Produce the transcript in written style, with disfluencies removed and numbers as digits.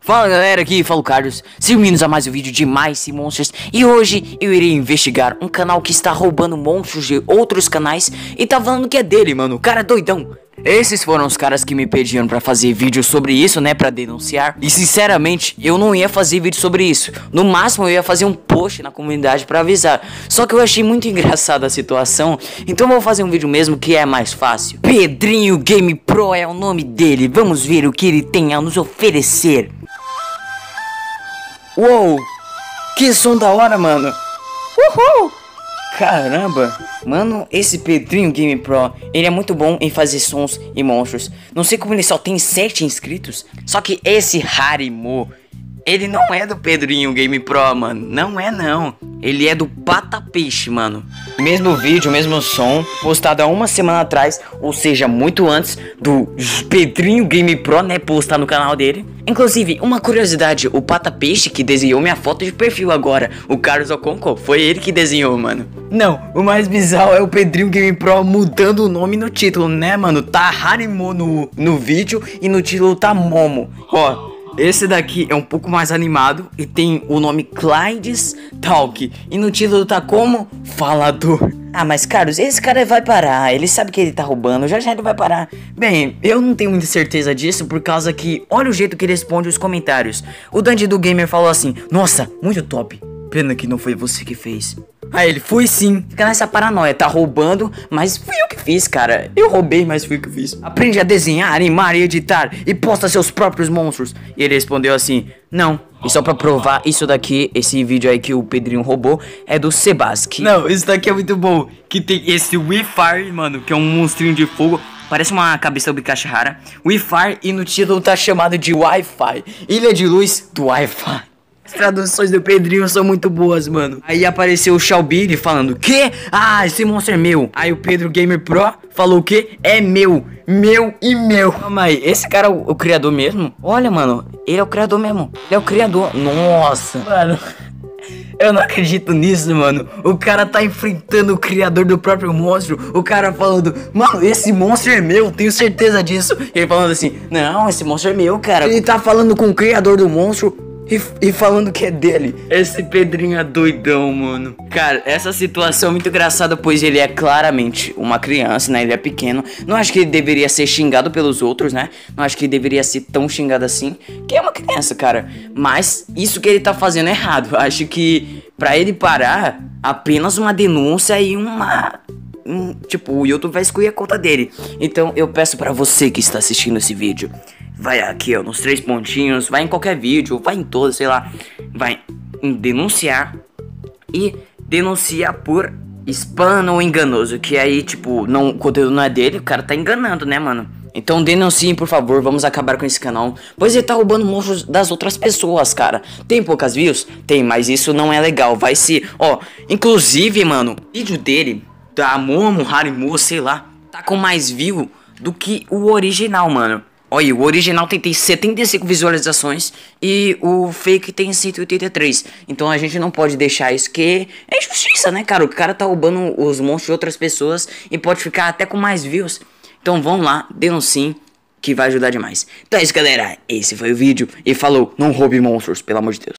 Fala galera, aqui fala o Carlos, sejam bem-vindos a mais um vídeo de Mice Monsters. E hoje eu irei investigar um canal que está roubando monstros de outros canais e tá falando que é dele, mano, o cara é doidão. Esses foram os caras que me pediram pra fazer vídeo sobre isso, né, pra denunciar. E sinceramente, eu não ia fazer vídeo sobre isso. No máximo eu ia fazer um post na comunidade pra avisar. Só que eu achei muito engraçada a situação, então eu vou fazer um vídeo mesmo que é mais fácil. Pedrinho Game Pro é o nome dele, vamos ver o que ele tem a nos oferecer. Uou, que som da hora, mano. Uhul. Caramba, mano, esse Pedrinho Game Pro, ele é muito bom em fazer sons e monstros. Não sei como ele só tem 7 inscritos. Só que esse Harimu, ele não é do Pedrinho Game Pro, mano. Não é não, ele é do Patapeixe, mano. Mesmo vídeo, mesmo som, postado há uma semana atrás, ou seja, muito antes do Pedrinho Game Pro, né, postar no canal dele. Inclusive, uma curiosidade, o Patapeixe que desenhou minha foto de perfil agora, o Carlos Oconco, foi ele que desenhou, mano. Não, o mais bizarro é o Pedrinho Game Pro mudando o nome no título, né, mano? Tá Harimu no vídeo e no título tá Momo. Ó, esse daqui é um pouco mais animado e tem o nome Clydes Talk. E no título tá como? Falador. Ah, mas Carlos, esse cara vai parar, ele sabe que ele tá roubando, já ele vai parar. Bem, eu não tenho muita certeza disso por causa que, olha o jeito que ele responde os comentários. O Dandy do Gamer falou assim: nossa, muito top, pena que não foi você que fez. Aí ele, foi sim. Fica nessa paranoia, tá roubando, mas fui eu que fiz, cara. Eu roubei, mas fui eu que fiz. Aprende a desenhar, animar e editar e posta seus próprios monstros. E ele respondeu assim: não. E só pra provar isso daqui, esse vídeo aí que o Pedrinho roubou é do Sebaski. Não, isso daqui é muito bom. Que tem esse Wi-Fi, mano, que é um monstrinho de fogo. Parece uma cabeça do Bikashihara. Wi-Fi, e no título tá chamado de Wi-Fi. Ilha de luz do Wi-Fi. As traduções do Pedrinho são muito boas, mano. Aí apareceu o Shalbiri falando: que? Ah, esse monstro é meu. Aí o Pedro Gamer Pro falou o que? É meu. Meu e meu. Calma aí, esse cara é o criador mesmo? Olha, mano, ele é o criador mesmo. Ele é o criador. Nossa, mano, eu não acredito nisso, mano. O cara tá enfrentando o criador do próprio monstro. O cara falando: mano, esse monstro é meu, tenho certeza disso. Ele falando assim: não, esse monstro é meu, cara. Ele tá falando com o criador do monstro e falando que é dele. Esse Pedrinho é doidão, mano. Cara, essa situação é muito engraçada, pois ele é claramente uma criança, né? Ele é pequeno. Não acho que ele deveria ser xingado pelos outros, né? Não acho que ele deveria ser tão xingado assim, que é uma criança, cara. Mas isso que ele tá fazendo é errado. Acho que pra ele parar, apenas uma denúncia e tipo, o YouTube vai excluir a conta dele. Então eu peço pra você que está assistindo esse vídeo, vai aqui, ó, nos 3 pontinhos, vai em qualquer vídeo, vai em todos, sei lá, vai em denunciar e denuncia por spam ou enganoso, que aí, tipo, não, o conteúdo não é dele, o cara tá enganando, né, mano? Então denunciem, por favor, vamos acabar com esse canal, pois ele tá roubando monstros das outras pessoas, cara. Tem poucas views? Tem, mas isso não é legal, vai ser, ó, inclusive, mano, o vídeo dele, da Momo, Harimu, sei lá, tá com mais view do que o original, mano. Olha, o original tem 75 visualizações e o fake tem 183. Então a gente não pode deixar isso, que é injustiça, né, cara? O cara tá roubando os monstros de outras pessoas e pode ficar até com mais views. Então vão lá, denunciem, que vai ajudar demais. Então é isso, galera. Esse foi o vídeo e falou, não roube monstros, pelo amor de Deus.